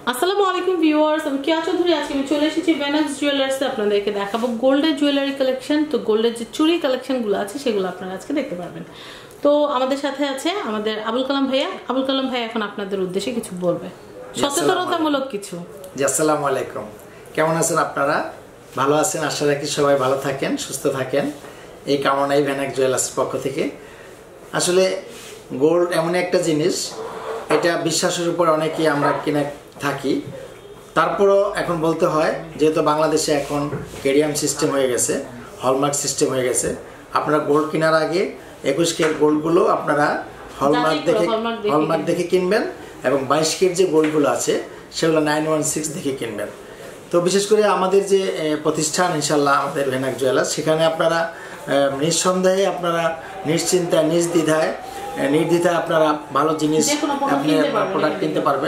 আসসালামু আলাইকুম ভিউয়ার্স, আমি কিয়া চৌধুরী। আজকে আমি চলে এসেছি ভেনাক্স জুয়েলার্সে আপনাদেরকে দেখাবো গোল্ডের জুয়েলারি কালেকশন। তো গোল্ডের যে চুরি কালেকশনগুলো আছে সেগুলো আপনারা আজকে দেখতে পারবেন। তো আমাদের সাথে আছে আমাদের আবুল কালাম ভাইয়া। আবুল কালাম ভাইয়া এখন আপনাদের উদ্দেশ্যে কিছু বলবে, সচেতনতামূলক কিছু। জি, আসসালামু আলাইকুম। কেমন আছেন আপনারা? ভালো আছেন? আশা রাখি সবাই ভালো থাকেন, সুস্থ থাকেন, এই কামনাই ভেনাক্স জুয়েলার্সের পক্ষ থেকে। আসলে গোল্ড এমন একটা জিনিস, এটা বিশ্বাসের উপর অনেকেই আমরা কিনে থাকি। তারপরও এখন বলতে হয়, যেহেতু বাংলাদেশে এখন কেডিএম সিস্টেম হয়ে গেছে, হলমার্ক সিস্টেম হয়ে গেছে, আপনারা গোল্ড কেনার আগে 21 ক্যারেট গোল্ডগুলো আপনারা হলমার্ক দেখে কিনবেন, এবং 22 ক্যারেট যে গোল্ডগুলো আছে সেগুলো 916 দেখে কিনবেন। তো বিশেষ করে আমাদের যে প্রতিষ্ঠান ইনশাল্লাহ আমাদের ভেনাক্স জুয়েলার্স, সেখানে আপনারা নিঃসন্দেহে আপনারা নিশ্চিন্তায় নির্দ্বিধায় আপনারা ভালো জিনিস আপনি প্রোডাক্ট কিনতে পারবেন।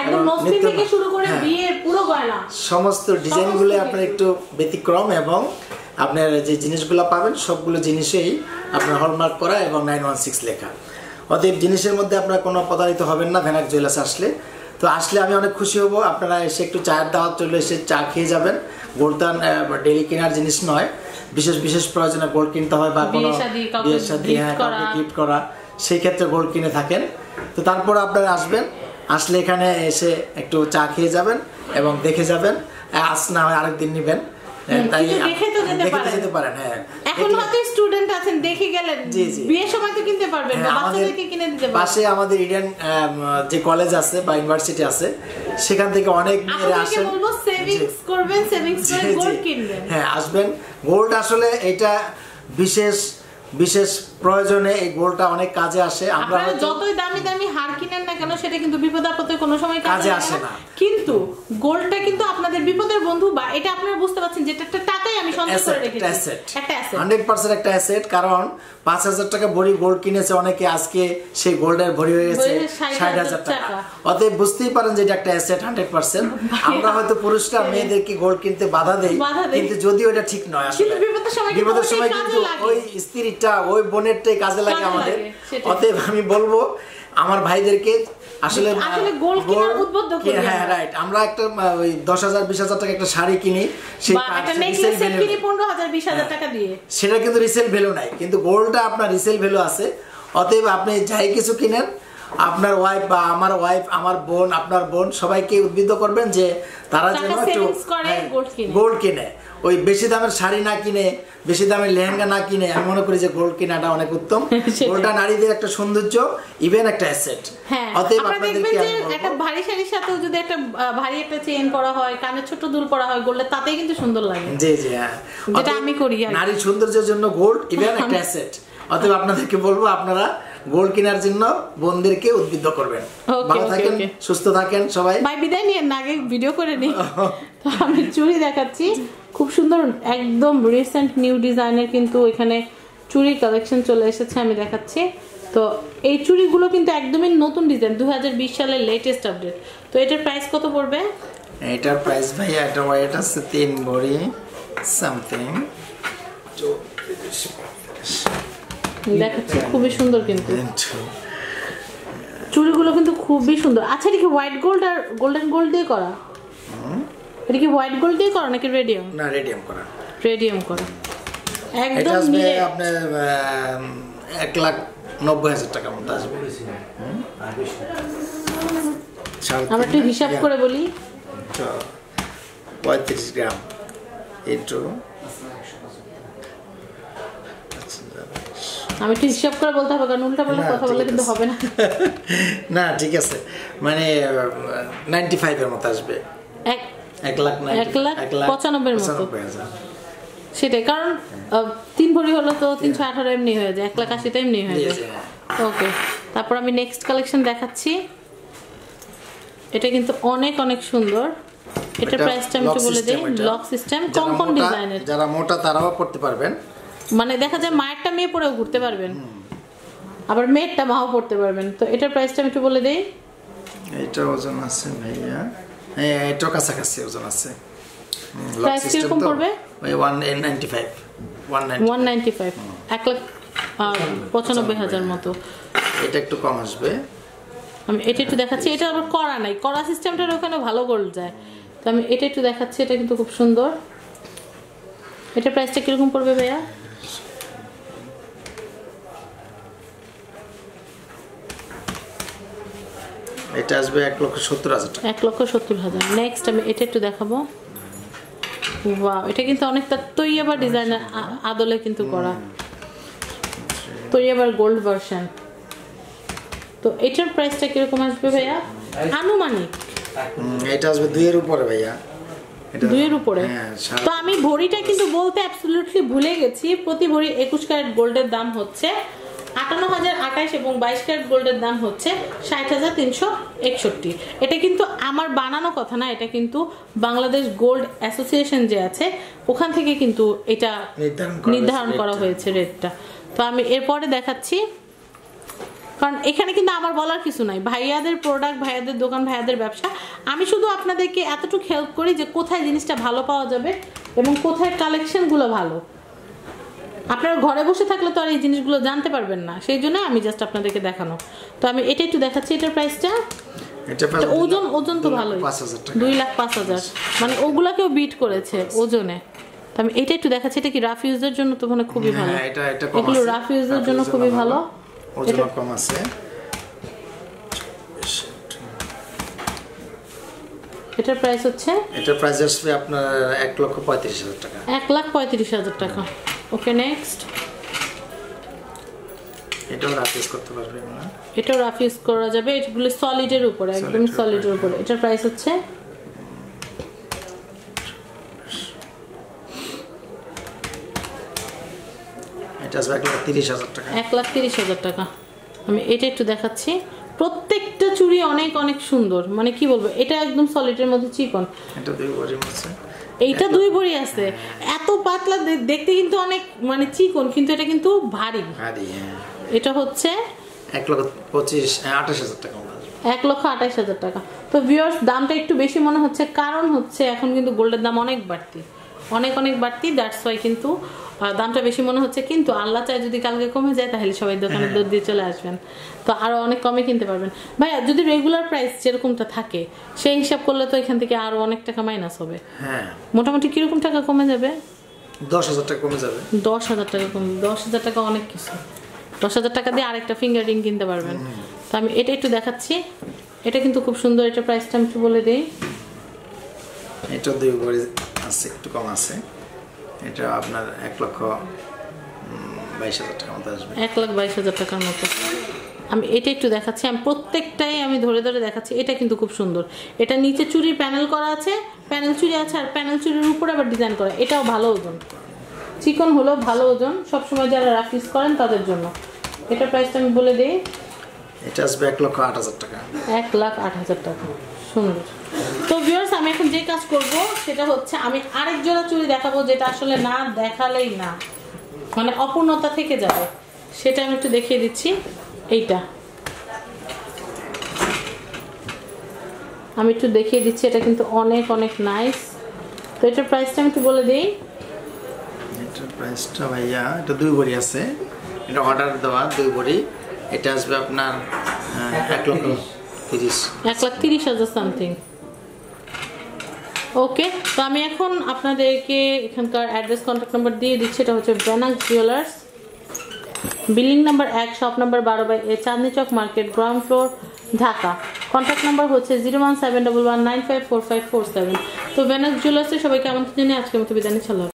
সমস্ত ডিজাইনগুলো আপনার একটু ব্যতিক্রম, এবং আপনার যে জিনিসগুলো পাবেন সবগুলো জিনিসেই আপনার হলমার্ক করা এবং 916 লেখা। অতএব জিনিসের মধ্যে আপনারা কোনো প্রতারিত হবেন না ভেনাক্স জুয়েলার্স আসলে। তো আসলে আমি অনেক খুশি হব, আপনারা এসে একটু চায়ের দাওয়াত চলে এসে চা খেয়ে যাবেন। গোল্ডদান ডেইলি কেনার জিনিস নয়, বিশেষ বিশেষ প্রয়োজনে গোল্ড কিনতে হয়, বা কোনো বিয়ের সাথে কাউকে গিফট করা, সেই ক্ষেত্রে গোল্ড কিনে থাকেন। তো তারপর আপনারা আসলে এখানে এসে একটু চা খেয়ে যাবেন এবং দেখে যাবেন। আজ না হয় আরেকদিন নেবেন, তাই দেখে যেতে পারেন। হ্যাঁ, এখন হয়তো স্টুডেন্ট আছেন, দেখে গেলেন, বিয়ের সময় তো কিনতে পারবেন, বাচ্চাদেরকে কিনে দিতে পারবেন। পাশে আমাদের ইন্ডিয়ান যে কলেজ আছে বা ইউনিভার্সিটি আছে, সেখান থেকে অনেক মেয়েরা আসেন। বলবো সেভিংস করবেন, সেভিংস করে গোল্ড কিনবেন। হ্যাঁ, আসবেন। গোল্ড আসলে এটা বিশেষ বিশেষ প্রয়োজনে এই গোল্ডটা অনেক কাজে আসে। আমরা যতই দামি দামি হার কিনেন না কেন, সেটা কিন্তু বিপদ আপদে কোনো সময় কাজে আসে না। কিন্তু গোল্ডটা কিন্তু আপনাদের বিপদের বন্ধু, বা এটা আপনারা বুঝতে পারছেন যে একটা টাকাই আমি সঞ্চয় করে রেখেছি, একটা অ্যাসেট, 100% একটা অ্যাসেট। কারণ 5000 টাকা ভরি গোল্ড কিনেছে অনেকে, আজকে সেই গোল্ডের ভরি হয়ে গেছে 60,000 টাকা। অতএব বুঝতেই পারেন যে এটা একটা অ্যাসেট 100%। আমরা হয়তো পুরুষরা মেয়েদেরকে গোল্ড কিনতে বাধা দেই, কিন্তু যদিও এটা ঠিক নয়। আসলে বিপদের সময় কিন্তু ওই স্ত্রীটা, ওই বোনেরটাই কাজে লাগে আমাদের। অতএব আমি বলবো আমার ভাইদেরকে আসলে গোল্ড কেনার উদ্বুদ্ধ করি। হ্যাঁ, রাইট। আমরা একটা ওই 10,000 20,000 টাকা একটা শাড়ি কিনি, সেই নেকলেস সেট কিনি 15,000 20,000 টাকা দিয়ে, সেটা কিন্তু রিসেল ভ্যালু নাই, কিন্তু গোল্ডটা আপনার রিসেল ভ্যালু আছে। অতএব আপনি যাই কিছু কিনেন, আপনার ওয়াইফ বা আমার ওয়াইফ, আমার বোন, আপনার বোন, সবাইকে উদ্বুদ্ধ করবেন যে তারা যেন একটু গোল্ড কিনে। ওই বেশি দামের শাড়ি না কিনে, বেশি দামের লেহেঙ্গা না কিনে, আমি মনে করি যে গোল্ড কেনাটা অনেক উত্তম। গোল্ডটা নারীদের একটা সৌন্দর্য, ইভেন একটা অ্যাসেট। অতএব আপনাদেরকে একটা ভারী শাড়ির সাথেও যদি একটা ভারী একটা চেইন পরা হয়, কানে ছোট দুল পরা হয় গোল্ডের, তাতেই কিন্তু সুন্দর লাগে। জি জি, হ্যাঁ, যেটা আমি করি। নারীর সৌন্দর্যের জন্য গোল্ড ইভেন একটা অ্যাসেট। অতএব আপনাদেরকে বলবো আপনারা গোল্ড কেনার জন্য বোনদেরকে উদ্বুদ্ধ করবেন। ভালো থাকেন, সুস্থ থাকেন সবাই। বাই, বিদায় নিয়ে আগে ভিডিও করে নিই। তো আমি চুড়ি দেখাচ্ছি, খুব সুন্দর, একদম রিসেন্ট নিউ ডিজাইনের কিন্তু এখানে চুড়ি কালেকশন চলে এসেছে, আমি দেখাচ্ছি। তো এই চুড়িগুলো কিন্তু একদমই নতুন ডিজাইন, 2020 সালের লেটেস্ট আপডেট। তো এটার প্রাইস কত পড়বে? এটার প্রাইস ভাই, এটা ওয়েট আছে 3 ভরি সামথিং। দেখাচ্ছি, খুবই সুন্দর কিন্তু চুড়িগুলো কিন্তু খুবই সুন্দর। আচ্ছা, এটা কি হোয়াইট গোল্ড আর গোল্ডেন গোল্ড দিয়ে করা? এটা কি হোয়াইট গোল্ড দিয়ে করা নাকি রেডিয়াম? না, রেডিয়াম করা। রেডিয়াম করা, একদম এটা আসবে আপনার 1,90,000 টাকা মতো আসবে। আমরা একটু হিসাব করে বলি, 35 গ্রাম ইনটু, আমি একটু হিসাব করে বলতে হবে, কারণ উল্টা পাল্টা কথা বললে কিন্তু হবে না। না, ঠিক আছে, মানে 95 এর মতো আসবে। 1,95,000 মতো, সেটাই। কারণ 3 ভরি হলো তো 318 এমনি হয়ে যায়, 1,80,000 এমনি হয়ে যায়। ওকে, তারপর আমি নেক্সট কালেকশন দেখাচ্ছি। এটা কিন্তু অনেক অনেক সুন্দর। এটা প্রাইসটা আমি একটু বলে দেই। লক সিস্টেম, কঙ্কন ডিজাইনের। যারা মোটা তারাও পড়তে পারবেন, মানে দেখা যায় মায়েরটা মেয়ে পরেও ঘুরতে পারবেন, আবার মেয়েরটা মাও পড়তে পারবেন। তো এটার প্রাইসটা আমি একটু বলে দেই। এটা ওজন আছে ভাইয়া, হ্যাঁ, এটা কাছাকাছি ওজন আছে। প্রাইস কিরকম পড়বে? 195 1,95,000 মতো। এটা একটু কম আসবে। আমি এটা একটু দেখাচ্ছি, এটা আবার করা নাই, করা সিস্টেমটার ওখানে ভালো গোল্ড যায়। তো আমি এটা একটু দেখাচ্ছি, এটা কিন্তু খুব সুন্দর। এটা প্রাইসটা কিরকম পড়বে ভাইয়া? এটা আসবে 1,70,000 টাকা। 1,70,000। নেক্সট আমি এটা একটু দেখাবো। ওয়াও, এটা কিন্তু অনেকটা তৈয়াবা ডিজাইনার আদলে কিন্তু করা, তৈয়াবার গোল্ড ভার্সন। তো এটার প্রাইসটা কিরকম আসবে ভাইয়া আনুমানিক? এটা আসবে 2 এর উপরে ভাইয়া, 2 এর উপরে। তো আমি ভরিটা কিন্তু বলতে অ্যাবসলিউটলি ভুলে গেছি। প্রতি ভরি 21 ক্যারেট গোল্ডের দাম হচ্ছে 58,028 এবং 22 ক্যারেট গোল্ডের দাম হচ্ছে 60,361। এটা কিন্তু আমার বানানো কথা না, এটা কিন্তু বাংলাদেশ গোল্ড অ্যাসোসিয়েশন যে আছে ওখান থেকে কিন্তু এটা নির্ধারণ করা হয়েছে রেটটা। তো আমি এরপরে দেখাচ্ছি, কারণ এখানে কিন্তু আমার বলার কিছু নাই, ভাইয়াদের প্রোডাক্ট, ভাইয়াদের দোকান, ভাইয়াদের ব্যবসা। আমি শুধু আপনাদেরকে এতটুকু হেল্প করি যে কোথায় জিনিসটা ভালো পাওয়া যাবে এবং কোথায় কালেকশনগুলো ভালো। আপনারা ঘরে বসে থাকলে তো আর এই জিনিসগুলো জানতে পারবেন না, সেই জন্য আমি জাস্ট আপনাদেরকে দেখানো। তো আমি এটা একটু দেখাচ্ছি, এটার প্রাইসটা ওজন তো ভালোই, 2,05,000, মানে ওগুলাকেও বিট করেছে ওজনে। তো আমি এটা একটু দেখাচ্ছি, এটা কি রাফ ইউজের জন্য তো মানে খুবই ভালো, এগুলো রাফ ইউজের জন্য খুবই ভালো। ওজন কম আছে। এটার প্রাইস হচ্ছে, এটার প্রাইস আসবে আপনার 1,35,000 টাকা। 1,35,000 টাকা। ওকে নেক্সট, এটাও রাফ ইউজ করতে পারবে না, এটাও রাফ ইউজ করা যাবে, এগুলো সলিডের উপরে, একদম সলিডের উপরে। এটার প্রাইস হচ্ছে এটা আসবে 1,30,000 টাকা। 1,30,000 টাকা। আমি এটা একটু দেখাচ্ছি, প্রত্যেকটা চুড়ি অনেক অনেক সুন্দর, মানে কি বলবো, এটা একদম সলিডের মধ্যে চিকন। এটা 2 ভরি আছে, এইটা 2 ভরি আছে, এত পাতলা দেখতে কিন্তু অনেক মানে চিকন, কিন্তু এটা কিন্তু ভারী। এটা হচ্ছে 1,28,000 টাকা। 1,28,000 টাকা। তো ভিউয়ার্স, দামটা একটু বেশি মনে হচ্ছে, কারণ হচ্ছে এখন কিন্তু গোল্ডের দাম অনেক বাড়তি, অনেক বাড়তি, দ্যাটস ওয়াই কিন্তু দামটা বেশি মনে হচ্ছে। কিন্তু আল্লাহ চায় যদি কালকে কমে যায় তাহলে সবাই দোকানে দৌড় দিয়ে চলে আসবেন, তো আরো অনেক কমে কিনতে পারবেন। ভাইয়া যদি রেগুলার প্রাইস যেরকমটা থাকে সেই হিসাব করলে তো এখান থেকে আরো অনেক টাকা মাইনাস হবে। হ্যাঁ, মোটামুটি কিরকম টাকা কমে যাবে? 10,000 টাকা কমে যাবে। 10,000 টাকা কমে, 10,000 টাকা অনেক কিছু। 10,000 টাকা দিয়ে আরেকটা ফিঙ্গার রিং কিনতে পারবেন। তো আমি এটা একটু দেখাচ্ছি, এটা কিন্তু খুব সুন্দর। এটা প্রাইসটা আমি একটু বলে দিই, এটা 2 ভরি আছে, একটু কম আছে। এটা আপনার 1,22,000 টাকার মতো আসবে, 1,22,000 টাকার মতো। আমি এটা একটু দেখাচ্ছি, আমি প্রত্যেকটাই আমি ধরে ধরে দেখাচ্ছি। এটা কিন্তু খুব সুন্দর, এটা নিচে চুড়ি প্যানেল করা আছে, প্যানেল চুড়ি আছে, আর প্যানেল চুড়ির উপরে আবার ডিজাইন করা। এটাও ভালো ওজন, চিকন হলো ভালো ওজন, সবসময় যারা রাফ ইউজ করেন তাদের জন্য। এটার প্রাইসটা আমি বলে দিই, এটা আসবে 1,08,000 টাকা। 1,08,000 টাকা, সুন্দর। তো ভিউয়ার্স, আমি এখন যে কাজ করব সেটা হচ্ছে আমি আরেক জোড়া চুড়ি দেখাবো, যেটা আসলে না দেখালেই না, মানে অপূর্ণতা থেকে যাবে, সেটা আমি একটু দেখিয়ে দিচ্ছি। এইটা আমি একটু দেখিয়ে দিচ্ছি, এটা কিন্তু অনেক নাইস। তো এটার প্রাইসটা আমি একটু বলে দিই। এটার প্রাইসটা ভাইয়া, এটা 2 ভরি আছে, এটা অর্ডার দেওয়া 2 ভরি। এটা আসবে আপনার 1,30,000 সামথিং। ওকে, তো আমি এখন আপনাদেরকে এখানকার অ্যাড্রেস, কন্ট্যাক্ট নাম্বার দিয়ে দিচ্ছি। এটা হচ্ছে Venax jewellers, building number 1, shop number 12/A, Chandni Chowk market, ground floor, Dhaka. Contact number হচ্ছে 01711954547। তো ভেনাক্স জুয়েলার্সে সবাইকে আমন্ত্রণ জানিয়ে আজকের মতো বিদায় নিচ্ছি।